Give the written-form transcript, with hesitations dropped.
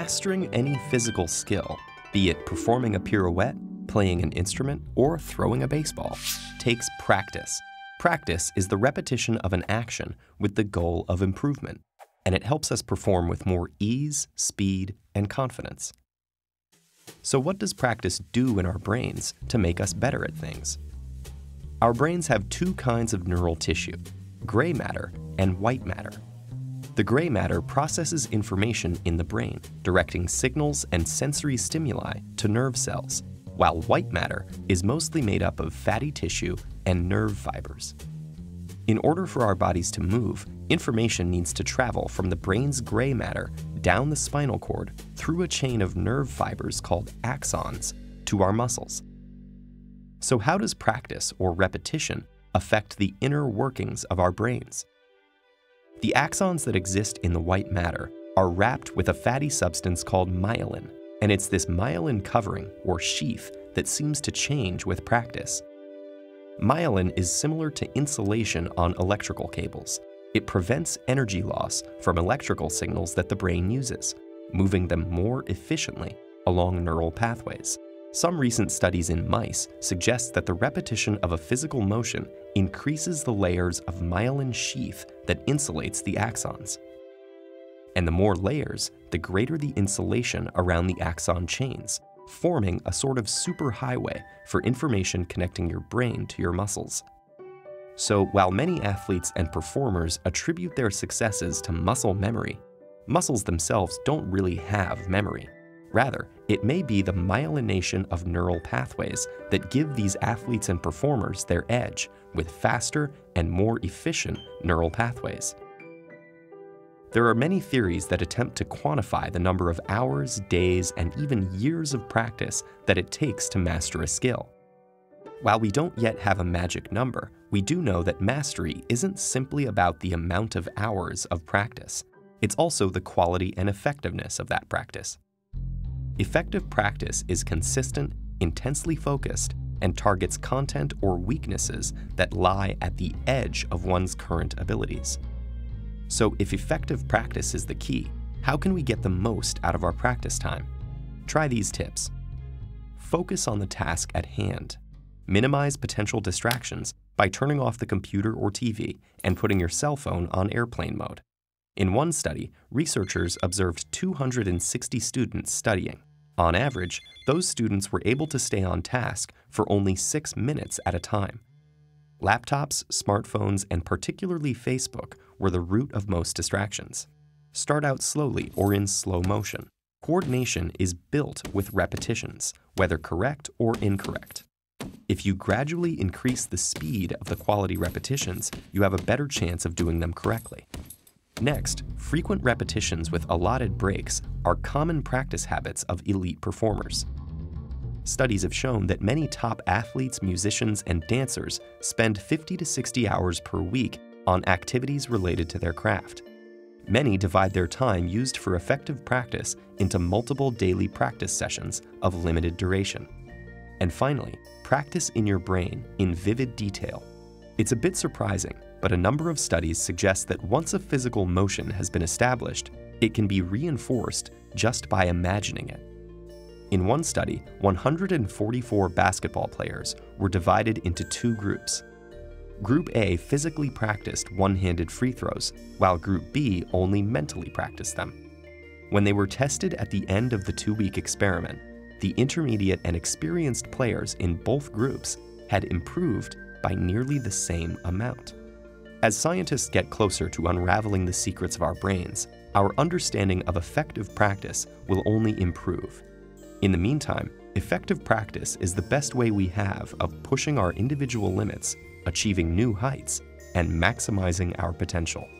Mastering any physical skill, be it performing a pirouette, playing an instrument, or throwing a baseball, takes practice. Practice is the repetition of an action with the goal of improvement, and it helps us perform with more ease, speed, and confidence. So what does practice do in our brains to make us better at things? Our brains have two kinds of neural tissue, gray matter and white matter. The gray matter processes information in the brain, directing signals and sensory stimuli to nerve cells, while white matter is mostly made up of fatty tissue and nerve fibers. In order for our bodies to move, information needs to travel from the brain's gray matter down the spinal cord through a chain of nerve fibers called axons to our muscles. So how does practice or repetition affect the inner workings of our brains? The axons that exist in the white matter are wrapped with a fatty substance called myelin, and it's this myelin covering or sheath that seems to change with practice. Myelin is similar to insulation on electrical cables. It prevents energy loss from electrical signals that the brain uses, moving them more efficiently along neural pathways. Some recent studies in mice suggest that the repetition of a physical motion increases the layers of myelin sheath that insulates the axons. And the more layers, the greater the insulation around the axon chains, forming a sort of superhighway for information connecting your brain to your muscles. So while many athletes and performers attribute their successes to muscle memory, muscles themselves don't really have memory. Rather, it may be the myelination of neural pathways that give these athletes and performers their edge with faster and more efficient neural pathways. There are many theories that attempt to quantify the number of hours, days, and even years of practice that it takes to master a skill. While we don't yet have a magic number, we do know that mastery isn't simply about the amount of hours of practice. It's also the quality and effectiveness of that practice. Effective practice is consistent, intensely focused, and targets content or weaknesses that lie at the edge of one's current abilities. So if effective practice is the key, how can we get the most out of our practice time? Try these tips. Focus on the task at hand. Minimize potential distractions by turning off the computer or TV and putting your cell phone on airplane mode. In one study, researchers observed 260 students studying. On average, those students were able to stay on task for only 6 minutes at a time. Laptops, smartphones, and particularly Facebook were the root of most distractions. Start out slowly or in slow motion. Coordination is built with repetitions, whether correct or incorrect. If you gradually increase the speed of the quality repetitions, you have a better chance of doing them correctly. Next, frequent repetitions with allotted breaks are common practice habits of elite performers. Studies have shown that many top athletes, musicians, and dancers spend 50 to 60 hours per week on activities related to their craft. Many divide their time used for effective practice into multiple daily practice sessions of limited duration. And finally, practice in your brain in vivid detail. It's a bit surprising, but a number of studies suggest that once a physical motion has been established, it can be reinforced just by imagining it. In one study, 144 basketball players were divided into two groups. Group A physically practiced one-handed free throws, while Group B only mentally practiced them. When they were tested at the end of the 2-week experiment, the intermediate and experienced players in both groups had improved by nearly the same amount. As scientists get closer to unraveling the secrets of our brains, our understanding of effective practice will only improve. In the meantime, effective practice is the best way we have of pushing our individual limits, achieving new heights, and maximizing our potential.